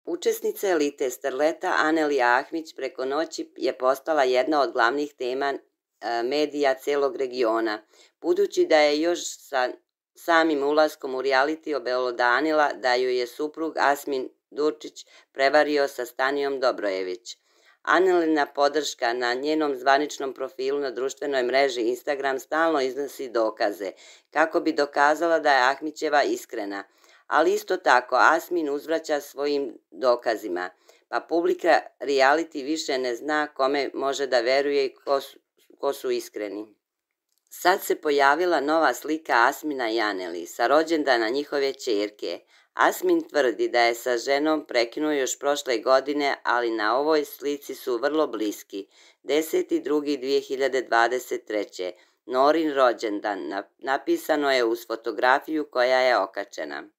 Učesnica elite starleta Anelija Ahmić preko noći je postala jedna od glavnih tema medija celog regiona, budući da je još sa samim ulaskom u reality obelodanila da ju je suprug Asmin Durčić prevario sa Stanijom Dobrojević. Anelina podrška na njenom zvaničnom profilu na društvenoj mreži Instagram stalno iznosi dokaze, kako bi dokazala da je Ahmićeva iskrena, ali isto tako Asmin uzvraća svojim dokazima, pa publika reality više ne zna kome može da veruje i ko su iskreni. Sad se pojavila nova slika Asmina i Aneli sa rođendana njihove ćerke. Asmin tvrdi da je sa ženom prekinuo još prošle godine, ali na ovoj slici su vrlo bliski. 10.2.2023. Norin rođendan napisano je uz fotografiju koja je okačena.